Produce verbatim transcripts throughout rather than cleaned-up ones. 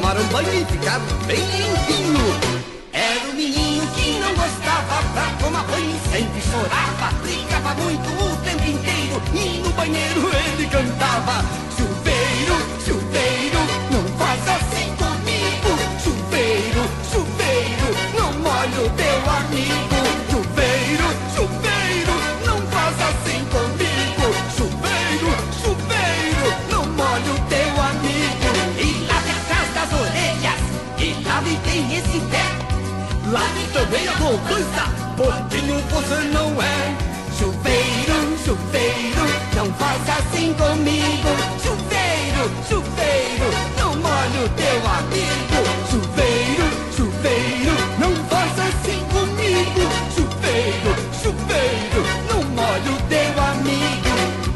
tomar um banho e ficar bem limpinho. Era o menino que não gostava, pra tomar banho sempre chorava, brigava muito o tempo inteiro e no banheiro ele cantava: chuveiro, chuveiro, não faz assim comigo. Chuveiro, chuveiro, não molha o teu amigo. Chuveiro, chuveiro, não faz assim comigo. Chuveiro, chuveiro, não molha o teu amigo. E lave atrás das orelhas, e lave bem esse pé. Lave também a poupança, porquinho você não é. Chuveiro, chuveiro, não faz assim comigo. Chuveiro, chuveiro, não molha o teu amigo. Chuveiro, chuveiro, não faz assim comigo. Chuveiro, chuveiro, não molha o teu amigo.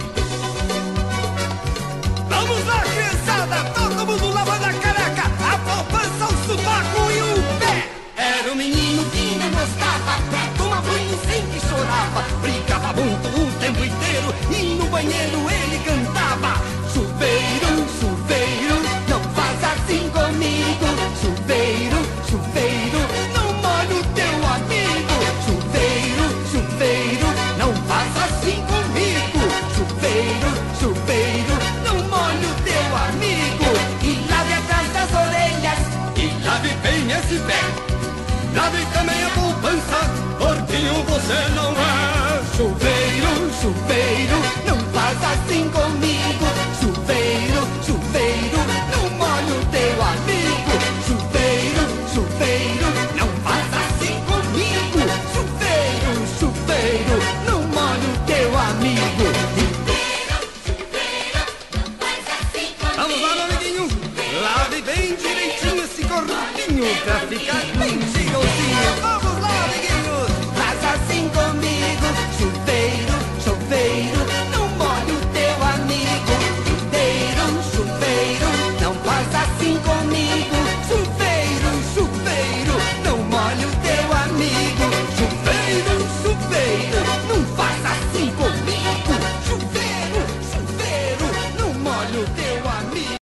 Vamos lá, criançada, todo mundo lavando a careca, a poupança, o sovaco e o pé. Era um menino que não gostava, pra tomar banho sempre chorava, brigava muito o tempo inteiro e no banheiro ele cantava: chuveiro, chuveiro, não faz assim comigo. Chuveiro, chuveiro, não molha o teu amigo. Chuveiro, chuveiro, não faz assim comigo. Chuveiro, chuveiro, não molha o teu amigo. E lave atrás das orelhas, e lave bem esse pé. Lave também a poupança, porquinho você não é. Chuveiro, chuveiro, não faz assim comigo. Chuveiro, chuveiro, não molha o teu amigo. Chuveiro, chuveiro, não faz assim comigo. Chuveiro, chuveiro, não molha o teu amigo. Chuveiro, chuveiro, não faz assim comigo. Vamos lá, meu amiguinho, lave bem direitinho esse corpinho pra ficar bem cheirosinho.